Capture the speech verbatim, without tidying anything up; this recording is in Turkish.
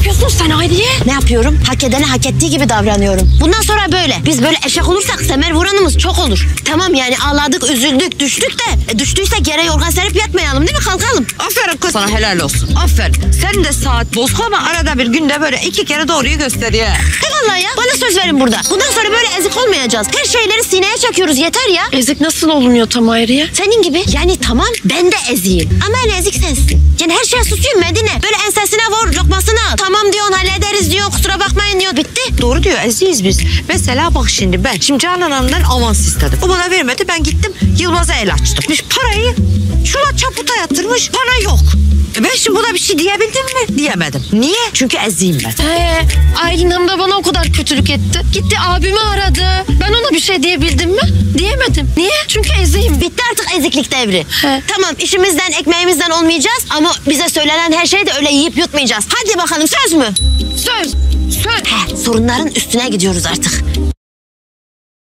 yapıyorsun sen Hayriye? Ne yapıyorum? Hak edene hak ettiği gibi davranıyorum. Bundan sonra böyle. Biz böyle eşek olursak semer vuranımız çok olur. Tamam yani ağladık, üzüldük, düştük de. E, düştüysek yere yorgan serip yatmayalım değil mi? Kalkalım. Aferin kız sana, helal olsun. Aferin. Sen de saat bozuk ama arada bir günde böyle iki kere doğruyu gösteriyor. He vallahi ya. Bana söz verin burada. Bundan sonra böyle ezik olmayacağız. Her şeyleri sineye çakıyoruz. Yeter ya. Ezik nasıl olunuyor tam Hayriye? Senin gibi. Yani tamam ben de eziyim. Ama en ezik sensin. Yani her şeye susuyorsun Medine. Böyle ensesine vur, lokmasını al. Tamam diyorsun, hallederiz diyorsun, kusura bakmayın diyor. Bitti. Doğru diyor, eziyiz biz. Mesela bak şimdi ben. Şimdi Canan Hanım'dan avans istedim. O bana vermedi, ben gittim Yılmaz'a el açtım. Biz parayı şuna çaputa yatırmış, bana yok. E ben şimdi buna bir şey diyebildim mi? Diyemedim. Niye? Çünkü eziyim ben. Ee, Aylin Hanım da bana o kadar kötülük etti. Gitti abimi aradı. Ben ona bir şey diyebildim mi? Diyemedim. Niye? Çünkü eziyim. Bitti artık eziklik devri. He. Tamam işimizden, ekmeğimizden olmayacağız ama bize söylenen her şeyi de öyle yiyip yutmayacağız. Hadi bakalım söz mü? Söz. Söz. He, sorunların üstüne gidiyoruz artık.